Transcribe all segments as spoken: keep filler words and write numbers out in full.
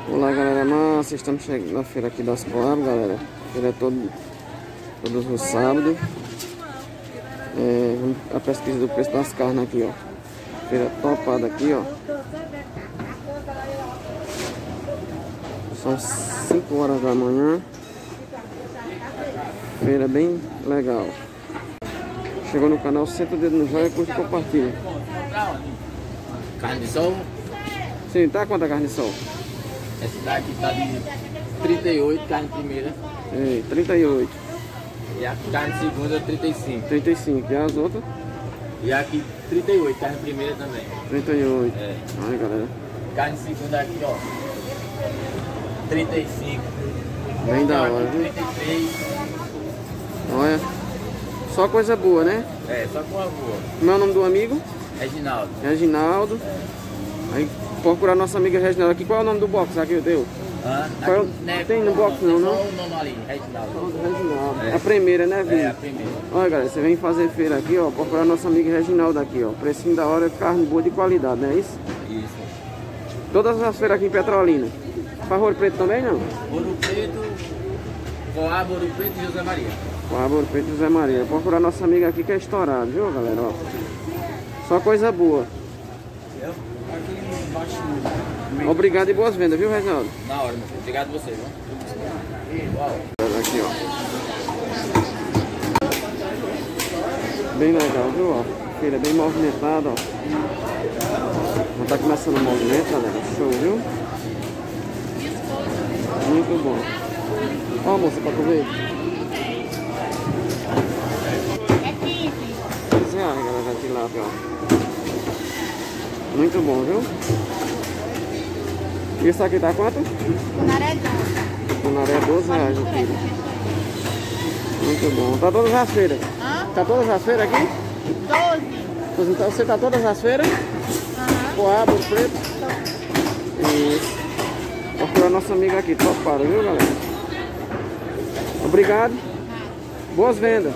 Olá galera, massa, estamos chegando na feira aqui das Coab, galera. Feira é todo, todos os sábados. É, a pesquisa do preço das carnes aqui, ó. Feira topada aqui, ó. São cinco horas da manhã. Feira bem legal. Chegou no canal, senta o dedo no joinha, curte e compartilha. Carne de sol? Sim, tá quanto a carne de sol? Essa daqui tá de trinta e oito, carne primeira. Ei, trinta e oito. E a carne segunda, trinta e cinco. trinta e cinco. E as outras? E aqui, trinta e oito, carne primeira também. trinta e oito. É. Ai, galera. Carne segunda aqui, ó. trinta e cinco. Bem da hora, viu? trinta e três. Olha. Só coisa boa, né? É, só com a boa. Como é o nome do amigo? Reginaldo. Reginaldo. É. Aí procurar nossa amiga Reginaldo aqui. Qual é o nome do box aqui, deu? Ah, Qual é o- aqui, né, tem no box não, não? Só o nome ali, Reginaldo. Reginaldo. É. A primeira, né, Vini? É, a primeira. Olha, galera, você vem fazer feira aqui, ó. Procurar nossa amiga Reginaldo aqui, ó. Precinho da hora, carne boa de qualidade, não é isso? Isso. Todas as feiras aqui em Petrolina. Faz Ouro Preto também, não? Ouro Preto, Coab, Ouro Preto e José Maria. Faz Ouro Preto José Maria. Procurar nossa amiga aqui que é estourada, viu, galera? Ó. Só coisa boa. Obrigado e boas vendas, viu, Reginaldo? Na hora, meu filho. Obrigado a você, viu? Uau. Aqui, ó. Bem legal, viu, ó. Feira bem movimentada, ó. Já tá começando o movimento, galera. Show, viu? Muito bom. Ó, moça, pra comer. É quinze. quinze reais, galera, a tilápia, ó. Muito bom, viu? E isso aqui tá quanto? Cunaré doze. Cunaré doze reais o quilo. Muito bom. Tá todas as feiras? Hã? Tá todas as feiras aqui? doze. Pois então você tá todas as feiras? Aham. Coab, Ouro Preto? Isso. Procurar nossa amiga aqui, topada, viu, galera? Obrigado. Boas vendas.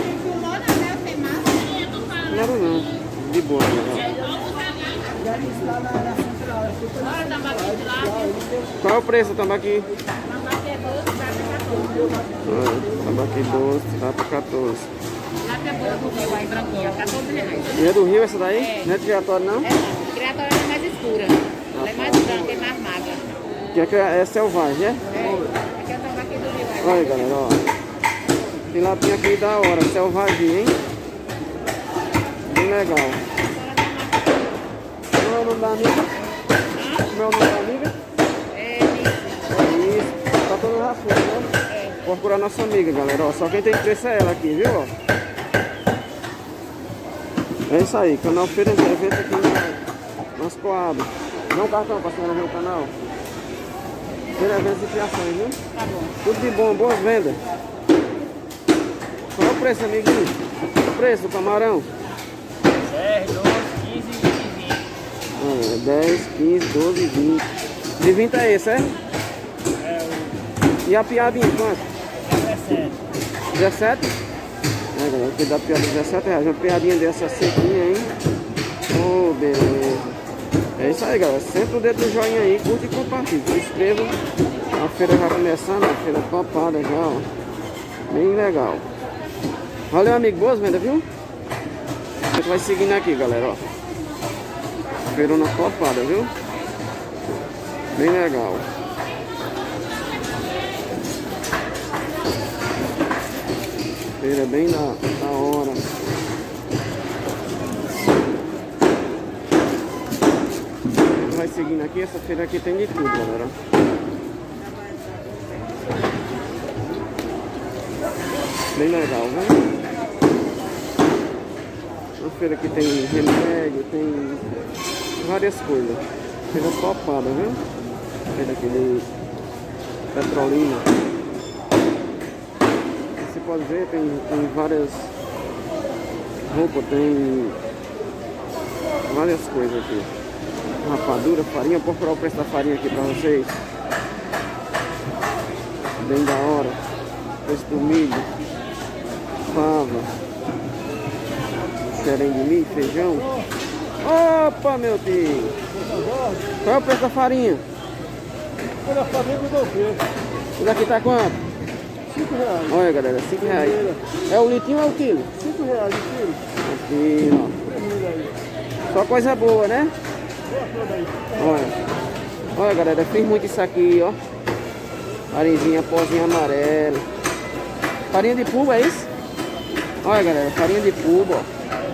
Claro não. De boa, galera. Qual é o preço do tambaqui? Ah, tambaqui doce, dá pra quatorze. E é do Rio essa daí? É. Não é de Giratório, não? É, não. Criatória é mais escura. Ela é mais branca e mais magra. Que aqui é selvagem, é? É. Aqui é o tambaqui do Rio. é Olha, mais galera, ó. Tem lapinha aqui da hora, selvagem, hein? Bem legal. Como é o nome da amiga? Como é o nome da amiga? É isso. É isso. Tá toda na feira, né? É. Procurar nossa amiga, galera, ó. Só quem tem preço é ela aqui, viu, ó? É isso aí, canal Feira de Evento aqui na, nas Coab. Não cartão pra senhora ver o canal. Feira de Eventos e Criações, viu? Tá bom. Tudo de bom, boas vendas. Qual é o preço, amiguinho? O preço do camarão? dez, doze, quinze e vinte. Ah, dez, quinze, doze, vinte. De vinte é esse, é? É E a piadinha, quanto? o dezessete. dezessete? É, galera, aqui dá piada dezessete reais. Uma piadinha dessa sequinha, hein? Oh, beleza. É isso aí, galera. Senta o dedo no joinha aí, curte e compartilha. Se inscreva. A feira já começando, a feira topada já, ó. Bem legal. Valeu, amigo. Boas vendas, viu? A gente vai seguindo aqui, galera, ó. Feirona topada, viu? Bem legal. Feira bem da, da hora. A gente vai seguindo aqui. Essa feira aqui tem de tudo, galera. Bem legal, viu? Uma feira que tem remédio, tem várias coisas. Feira topada, viu? Feira aqui de Petrolina. Você pode ver, tem, tem várias roupas, tem várias coisas aqui. Rapadura, farinha. Vou procurar o preço da farinha aqui pra vocês. Bem da hora. Preço do milho, fava, xerém de milho, feijão. Opa, meu Deus! Qual é o preço da farinha? quando eu falei, eu dou o preço. Isso daqui tá quanto? cinco reais. Olha, galera, cinco reais. É o litinho ou é o quilo? cinco reais o quilo. Aqui, ó. Só coisa boa, né? Olha. Olha, galera, fiz muito isso aqui, ó. Farinha, pozinho amarelo. Farinha de pulbo, é isso? Olha, galera, farinha de pulbo, ó.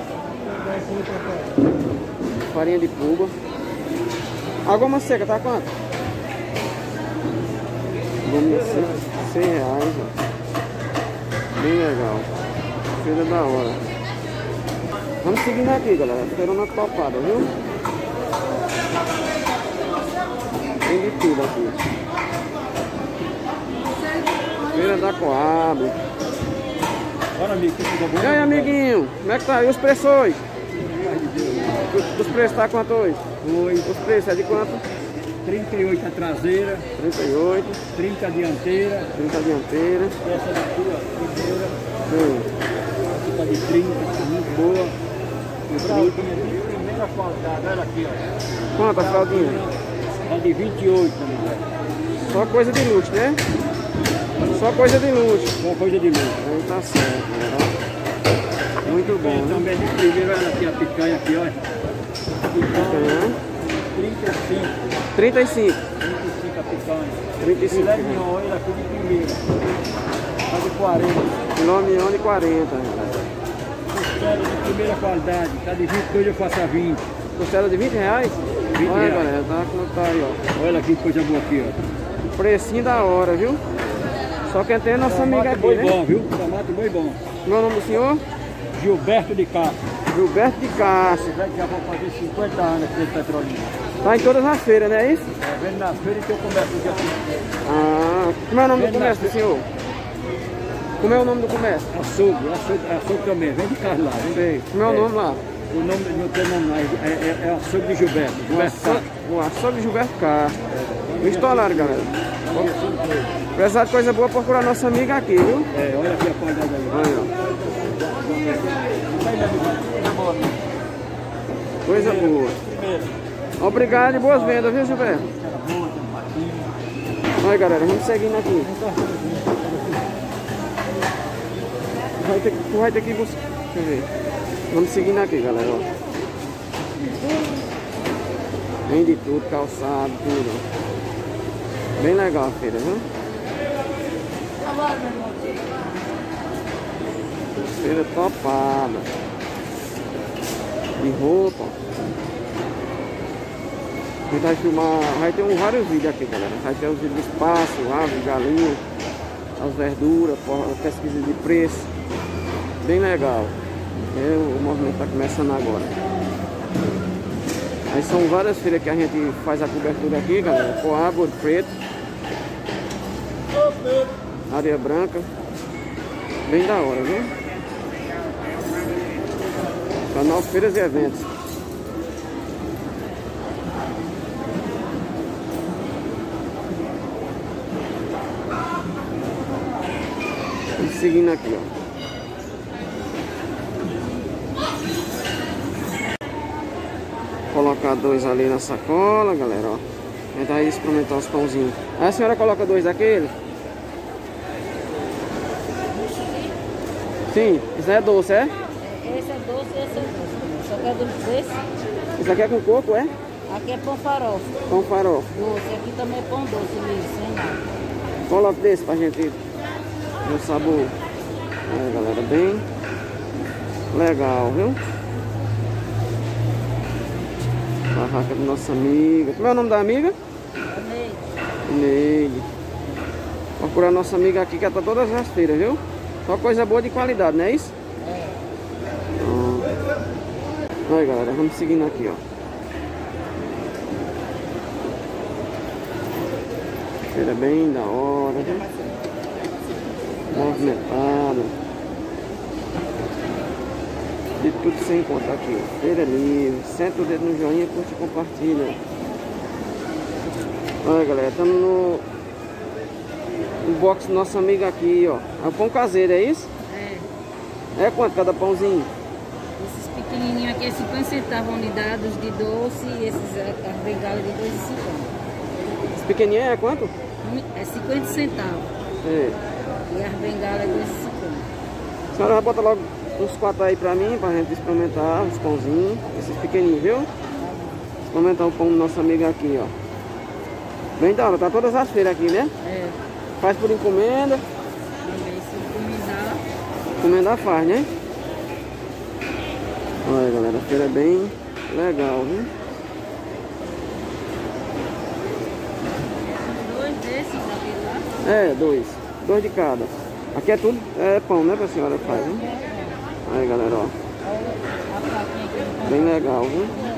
Farinha de pulbo. A goma seca tá quanto? Goma seca, cem reais, ó. Bem legal. Feira da hora. Vamos seguindo aqui, galera. Feira na topada, viu? Tem de tudo aqui. Feira da Coab. Olha, amigo, que coisa boa. E aí, amiguinho? Como é que tá? E os preços hoje? Os preços tá quanto hoje? Oi. Os preços é de quanto? trinta e oito a traseira, trinta e oito, trinta a dianteira. trinta a dianteira. Essa daqui, ó, primeira. Sim. Essa tá de trinta, tá muito boa. E fraldinha de primeira qualidade, olha aqui, ó. Quanto a fraldinha? Tá de vinte e oito, amigo. Só coisa de luxo, né? Só coisa de luxo. Só coisa de luxo. Aí tá certo, né? Muito bom, Tem né? também de primeira, olha aqui, a picanha aqui, olha. Picanha, trinta e cinco. trinta e cinco. trinta e cinco a picanha. trinta e cinco. Filé mignon, olha aqui de primeira. Tá de quarenta. Filé mignon de quarenta. Costela de primeira qualidade, tá de vinte e dois eu faço a vinte. Costela de vinte reais? vinte Olha, reais. galera, tá como tá aí, ó. Olha que coisa boa aqui, ó. Precinho da hora, viu? Só quem tem é nossa amiga aqui, boi né? bom, viu? Tomate boi bom. Meu nome do senhor? Gilberto de Castro. Gilberto de Castro. Já vou fazer cinquenta anos aqui de Petrolina. Tá em todas as feiras, não é isso? É, vendo na feira que eu começo o dia aqui. Ah, como é o nome do Vendo comércio na do senhor? Como é o nome do comércio? Açougue, açougue, açougue também, vem de carro lá. Vem. Sei. Como é o É. nome lá? O nome não tem nome lá, é, é, é açougue de Gilberto. O Gilberto açougue, Castro. o açougue Gilberto Castro. O estolado, galera. Olha assim, coisa. Precisar de coisa boa, procurar nossa amiga aqui, viu? É, olha aqui a qualidade aí. Aí, ó. Coisa boa. Obrigado e boas vendas, viu, Gilberto? Olha, galera, vamos seguindo aqui. Tu vai ter, que- tu vai ter que buscar. Deixa eu ver. Vamos seguindo aqui, galera. Ó. Vem de tudo, calçado, tudo. Ó. Bem legal a feira, viu? Feira topada. De roupa. A gente vai filmar, vai ter um, vários vídeos aqui, galera. Vai ter os vídeos do espaço, ave, galinha, as verduras, a pesquisa de preço. Bem legal. É, o movimento está começando agora. Aí são várias feiras que a gente faz a cobertura aqui, galera. Coab, Ouro Preto, Areia Branca. Bem da hora, viu? Canal Feiras e Eventos. E seguindo aqui, ó. Colocar dois ali na sacola, galera, ó. A gente vai experimentar os pãozinhos. Aí a senhora coloca dois daquele? Sim, isso aí é doce, é? Esse é doce e esse é doce. Só quer doce desse? Isso aqui é com coco, é? Aqui é pão farofa. Pão farofa. Doce. Aqui também é pão doce mesmo, sem nada. Coloca desse pra gente ver o sabor. Aí, galera, bem legal, viu? Barraca da nossa amiga. Como é o nome da amiga? Neide. Procurar nossa amiga aqui que ela tá todas as feiras, viu? Só coisa boa de qualidade, não é isso? É. Ah. Aí, galera, vamos seguindo aqui, ó. Feira bem da hora, viu? Movimentada. De tudo sem contar aqui, ó. Feira livre. Senta o dedo no joinha, curte e compartilha. Olha, galera, estamos no, no box do nosso amigo aqui, ó. É o pão caseiro, é isso? É. É quanto cada pãozinho? Esses pequenininhos aqui é cinquenta centavos a unidade, os de doce e esses a bengala de dois e cinquenta. Esse pequenininhos é quanto? É cinquenta centavos. É. E as bengalas é dois e cinquenta. A senhora vai botar logo uns quatro aí pra mim, pra gente experimentar os pãozinhos. Esses pequenininhos, viu? Experimentar o pão do nosso amigo aqui, ó. Bem da hora, tá todas as feiras aqui, né? É. Faz por encomenda. Também, se encomendar. Encomendar faz, né? Olha, galera, a feira é bem legal, viu? Dois desses daquele lá. É, dois. Dois de cada. Aqui é tudo é pão, né, pra senhora faz, né? Aí, galera, ó. A plaquinha aqui. Bem legal, viu?